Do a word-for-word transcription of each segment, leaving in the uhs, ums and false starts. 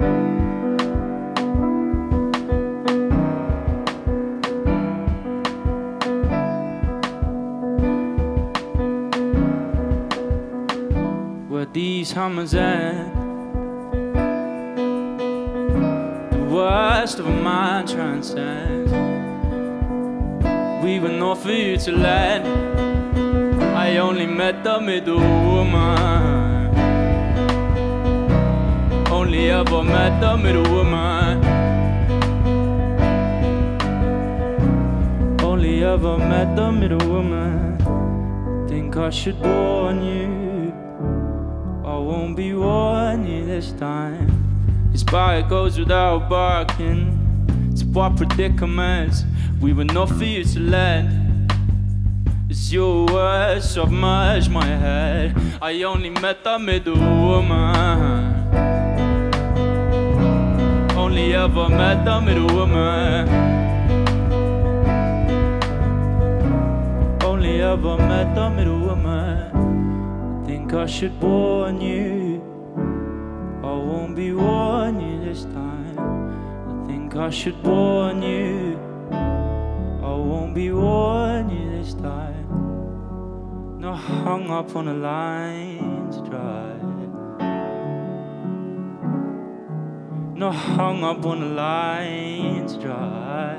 Where these hammers at, the worst of a mind transcends. We were not for you to let. I only met the middle woman. Only ever met the middle woman. Only ever met the middle woman. Think I should warn you, I won't be warning you this time. This bite goes without barking. It's what predicaments we were not for you to let. It's your words submerge my head. I only met the middle woman. Only ever met the middle woman. Only ever met the middle woman. I think I should warn you, I won't be warning you this time. I think I should warn you, I won't be warning you this time. Not hung up on a line to dry. Not hung up on a line to dry.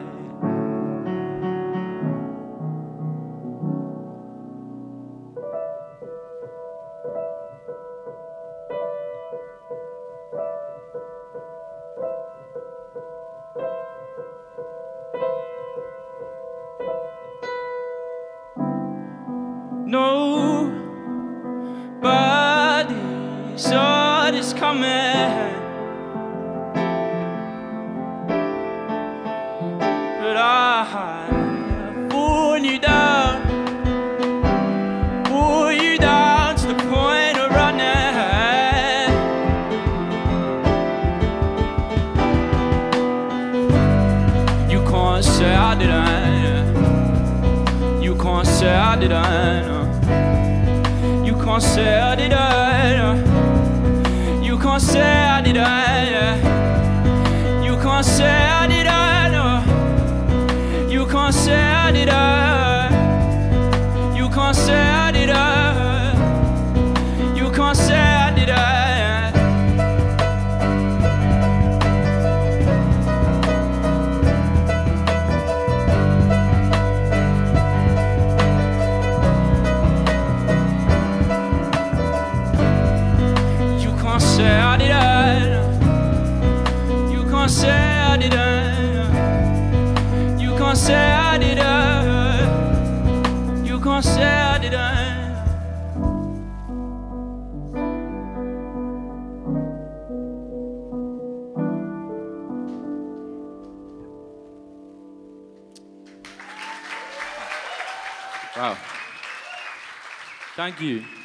Nobody saw this coming, but I pulled you down, pulled you down to the point of running. You can't say I didn't. You can't say I didn't. You can't say I didn't. You can't say I didn't. You can't say I didn't. You can't say I didn't. You can't say I didn't. You can't say I didn't. Say I didn't. You can't say I didn't. You can't say I didn't. You can't say I didn't. Wow. Thank you.